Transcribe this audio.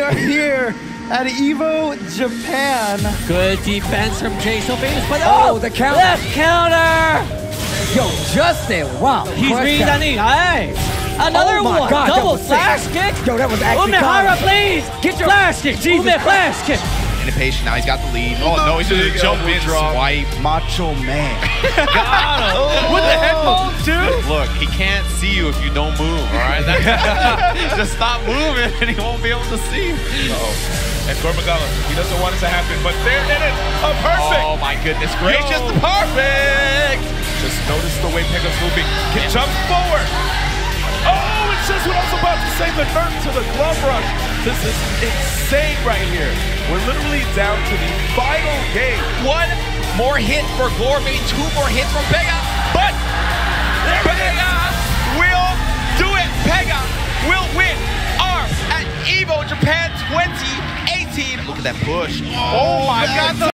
are here at EVO Japan. Good defense from Jason Beans, but the counter. Left counter! Yo, Justin, wow. He's reading that knee. Hey! Another Oh my one! God, that Double was sick. flash kick! Yo, that was actually Umehara, fun. please! Get your flash kick! Jesus Flash kick! Impatient, now he's got the lead. Oh no, he's just jump in, swipe. Macho Man. Got him! With the headphones, dude! Look, he can't see you if you don't move, alright? Just stop moving and he won't be able to see. And Gormagala, he doesn't want it to happen, but there it is! A perfect! Oh my goodness gracious, Yo. perfect! Just notice the way Pega's moving. He jumps forward! Oh, it's just what I was about to say, the nerf to the glove rush. This is insane right here. We're literally down to the final game. One more hit for Glor, maybe two more hits from Pega, but Pega will do it! Pega will win ARMS at EVO Japan 2018. Look at that push. Oh my God.